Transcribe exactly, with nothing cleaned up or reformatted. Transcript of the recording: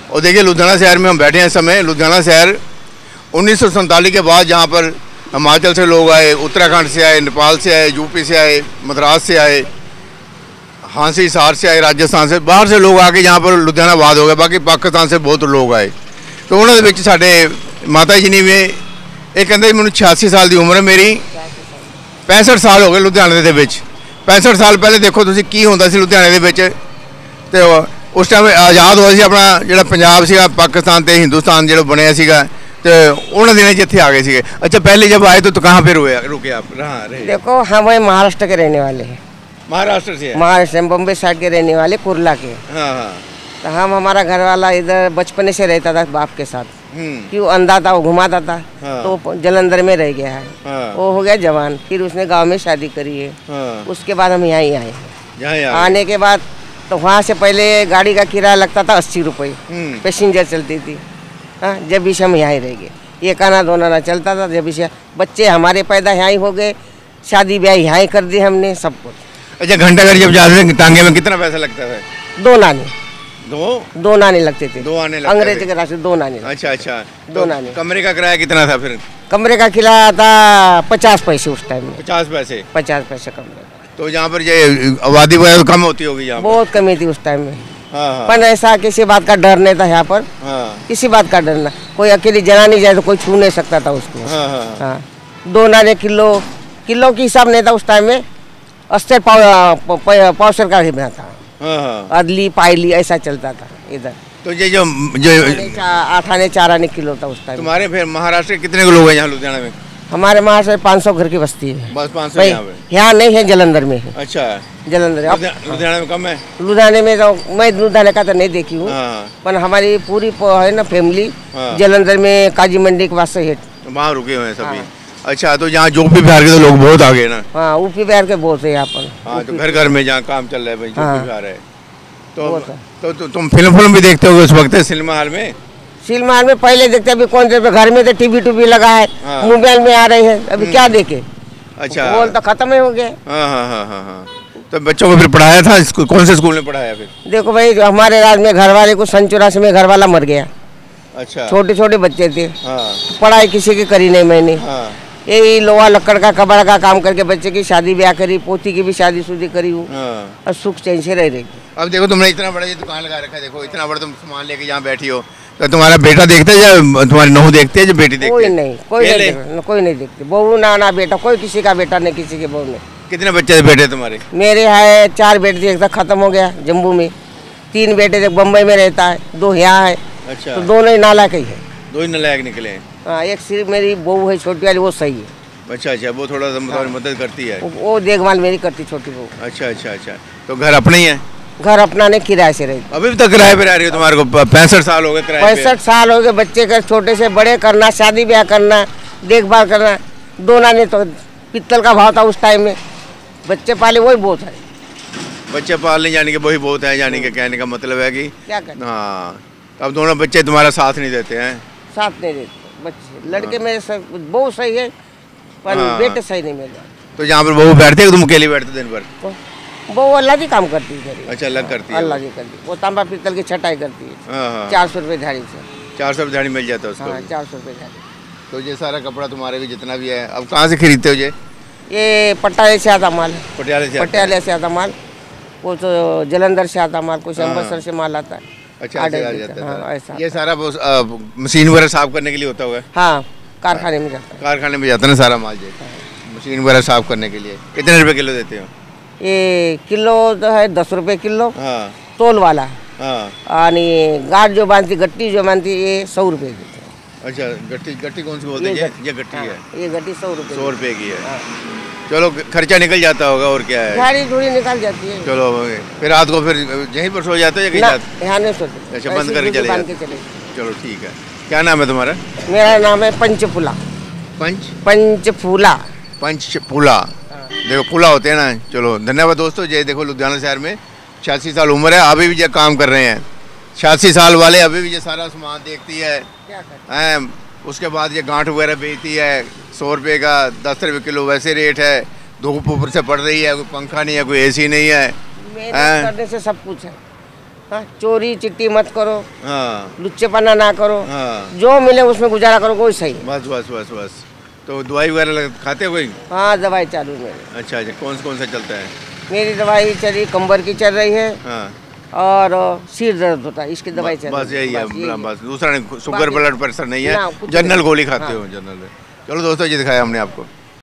और देखिए लुधियाना शहर में हम बैठे हैं इस समय। लुधियाना शहर उन्नीस सौ सैंतालीस के बाद जहाँ पर हिमाचल से लोग आए, उत्तराखंड से आए, नेपाल से आए, यूपी से आए, मद्रास से आए, हांसी हिसार से आए, राजस्थान से, बाहर से लोग आके यहाँ पर लुधियाना आबाद हो गए। बाकी पाकिस्तान से बहुत लोग आए। तो उन्होंने विच साडे माता जी ने भी ये कहते मैं छियासी साल की उम्र है मेरी, पैंसठ साल हो गए लुधियाने दे विच। पैंसठ साल पहले देखो तुसीं की होंदा सी लुधियाने दे विच। ते उस टाइम आज़ाद होया सी अपना जिहड़ा पंजाब सीगा, पाकिस्तान ते हिंदुस्तान जो बनया सीगा, तो उन्होंने दिनों जिथे आ गए सीगे। अच्छा, पहले जब आए तो, तो कहाँ पे रुके रुके आप? हाँ, देखो हम महाराष्ट्र के रहने वाले हैं। महाराष्ट्र से? महाराष्ट्र बम्बई साइड के रहने वाले, कुर्ला के। हाँ हाँ। तो हम हमारा घर वाला इधर बचपन से रहता था बाप के साथ, कि वो अंधा था, वो घुमाता था। हाँ। तो जलंधर में रह गया है। हाँ। वो हो गया जवान, फिर उसने गांव में शादी करी है। हाँ। उसके बाद हम यहाँ ही आए हैं। आने के बाद तो वहाँ से पहले गाड़ी का किराया लगता था अस्सी रुपये, पैसेंजर चलती थी। हाँ, जब भी हम यहाँ ही रह गए, ये खाना धोना ना चलता था। जब भी बच्चे हमारे पैदा यहाँ ही हो गए, शादी ब्याह यहाँ ही कर दी हमने, सब कुछ। अच्छा, घंटाघर जब जाते थे टांगे में कितना पैसा लगता था? दो नानी। दो दो नानी लगते थे। दो आने लगते अंग्रेज के रास्ते दो नानी। अच्छा अच्छा, दो नानी। कमरे का किराया कितना था फिर? कमरे का किराया था पचास पैसे उस टाइम में। पचास पैसे? पचास पैसे कमरे। तो यहाँ पर ये आबादी वगैरह कम होती होगी यहाँ? बहुत कमी थी उस टाइम में। हाँ। पर ऐसा किसी बात का डर नहीं था यहाँ पर। हाँ। किसी बात का डर ना, कोई अकेली जनानी जाए तो कोई छू नहीं सकता था उसको। हाँ हाँ। हाँ। दो नाने किलो किलो की हिसाब नहीं था उस टाइम में, अस्तर पाव पावसर का हिसाब था। हाँ। अदली पायली ऐसा चलता था इधर। तो ये जो जो आठ आने चार आने किलो था उस टाइम। तुम्हारे फिर महाराष्ट्र के कितने लोग हैं यहाँ लुधियाना में? हमारे महाराष्ट्र पाँच सौ घर की बस्ती है। बस पाँच सौ यहाँ नहीं है, जलंधर में है। अच्छा, जलंधर। लुधियाना में कम है? लुधियाने में तो मैं लुधियाना का तो नहीं देखी हूँ, पर हमारी पूरी है ना फैमिली जलंधर में काजी मंडी के पास से है, वहाँ रुके हुए हैं सभी। अच्छा, तो यहाँ यूपी बिहार के तो लोग बहुत आ गए ना? हाँ, यूपी बिहार के बहुत है यहाँ पर। हाँ, तो घर घर में जहाँ काम चल रहा है भाई, यूपी बिहार है। तो, तो, तो तुम फिल्म फिल्म भी देखते हो उस वक्त सिनेमा हॉल में? सिनेमा हॉल में पहले देखते, अभी कौन से घर में तो टीवी टूवी लगा है। हाँ। मोबाइल में आ रहे हैं, अभी क्या देखे। अच्छा, बोल तो खत्म ही हो गया। हाँ हाँ हाँ हाँ हाँ। तो बच्चों को फिर पढ़ाया था? कौन से स्कूल में पढ़ाया फिर? देखो भाई, हमारे राज्य में घर वाले को सन चौरासी में घर वाला मर गया। अच्छा, छोटे छोटे बच्चे थे। हाँ। पढ़ाई किसी की करी नहीं मैंने। हाँ। यही लोहा लकड़ का कबाड़ का काम करके बच्चे की शादी ब्याह करी, पोती की भी शादी शुदी करी हूँ। हाँ। और सुख चैन से रह रही। अब देखो तुमने इतना बड़ा ये दुकान लगा रखा है, देखो इतना बड़ा तुम सामान लेके यहाँ बैठी हो, तो तुम्हारा बेटा देखता है या तुम्हारी नहू देखती है, जो बेटी देखती है? कोई नहीं, कोई नहीं, कोई नहीं देखती। बहू ना ना बेटा, कोई किसी का बेटा नहीं, किसी के बहू नहीं। कितने बच्चे बेटे तुम्हारे? मेरे है चार बेटे थे, एक तक खत्म हो गया जम्मू में। तीन बेटे थे, बम्बई में रहता है, दो यहाँ है। अच्छा, तो दोनों ही नालायक ही है। दो ही नालायक निकले हैं? हाँ, एक सिर्फ मेरी बहू है छोटी वाली, वो सही है। अच्छा अच्छा, वो थोड़ा सा हाँ। मदद करती है? वो देखभाल मेरी करती, छोटी बहू। अच्छा अच्छा अच्छा, तो घर अपने ही है? घर अपना नहीं, किराए से रही। अभी तक किराए पे रह रही हो? तुम्हारे को पैंसठ साल हो गए किराए पे? पैंसठ साल हो गए, बच्चे का छोटे से बड़े करना, शादी ब्याह करना, देखभाल करना। दो नाने तो पित्तल का भाव था उस टाइम में, बच्चे पाले वही बहुत है। बच्चे पालने जाने के वही बहुत है, जाने के कहने का मतलब है कि क्या करें। हाँ, अब दोनों बच्चे तुम्हारा साथ नहीं देते हैं? साथ नहीं देते बच्चे। लड़के मेरे बहुत सही है, पर बेटे सही नहीं मिल रहा। तो यहाँ पर बहू बैठते है, तुम अकेले बैठते दिन भर? वो अलग ही काम करती है। अच्छा, अलग करती है? अलग ही करती है। वो तांबा पीतल की छटाई करती है। चार सौ रुपये झाड़ी से। चार सौ रुपये झाड़ी मिल जाता है उसको? हाँ, चार सौ रुपये झाड़ी। तो ये सारा कपड़ा तुम्हारे भी जितना भी है, अब कहाँ से खरीदते हो ये? ये पटियाले से आता माल। पटियाले से? पटियाले से आता माल, वो तो जलंधर से आता माल, कुछ अमृतसर से माल आता है। अच्छा, ऐसा। ये सारा मशीन वगैरह साफ करने के लिए होता होगा? हाँ, कारखाने में जाता है। कारखाने में जाता है ना सारा माल, जो मशीन वगैरह साफ करने के लिए। कितने रुपए किलो देते हो? ये किलो तो है दस रुपये किलो। हाँ। तोल वाला। हाँ। और ये गाठ जो बांधती, गट्टी जो बांधती, ये सौ रुपये की। अच्छा, गट्टी गट्टी कौन सी बोलते हैं? ये गट्टी है? ये गट्टी सौ रुपये सौ रुपये की है। हाँ। चलो, खर्चा निकल जाता होगा, और क्या है, झाड़ी थोड़ी निकल जाती है। चलो, फिर रात को फिर यहीं पर सो जाते हो या कहीं जाते? यहाँ नहीं सोते। अच्छा, बंद करके चले जाते? चलो ठीक है। क्या नाम है तुम्हारा? मेरा नाम है पंचफूला। पंच पंचफूला पंचफूला। देखो फूला होते हैं ना। चलो, धन्यवाद दोस्तों। ये देखो लुधियाना शहर में छियासी साल उम्र है, अभी भी ये काम कर रहे हैं। छियासी साल वाले अभी भी ये सारा सामान देखती है, हैं। उसके बाद ये गांठ वगैरह बेचती है, सौ रुपये का दस रुपये किलो वैसे रेट है। धूप ऊपर से पड़ रही है, कोई पंखा नहीं है, कोई एसी नहीं है। मेहनत करने से सब कुछ है। हाँ, चोरी चिट्टी मत करो, हाँ, लुच्चेपना ना करो, हाँ, जो मिले उसमें गुजारा करो, कोई सही। बस बस बस बस। तो दवाई वगैरह खाते हो कोई? हाँ, दवाई चालू मेरी। अच्छा अच्छा, कौन कौन सा चलता है? मेरी दवाई चली, कंबर की चल रही है, हाँ, और सिर दर्द होता है, इसकी दवाई चल रही है। बस यही है, बस यही है। दूसरा नहीं, शुगर ब्लड प्रेशर नहीं ना, है, कुछ जनरल नहीं। गोली खाते हाँ। हो जनरल। चलो दोस्तों, ये दिखाया हमने आपको।